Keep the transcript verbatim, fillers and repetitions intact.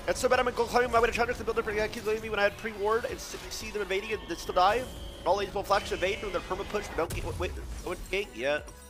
It's so bad I'm in gold climbing my way to Chandra to build up for the kids leaving me when I had pre-ward and see them invading and they still die. All these will flash to evade when they're perma push, but don't get wait, wait, gate yet.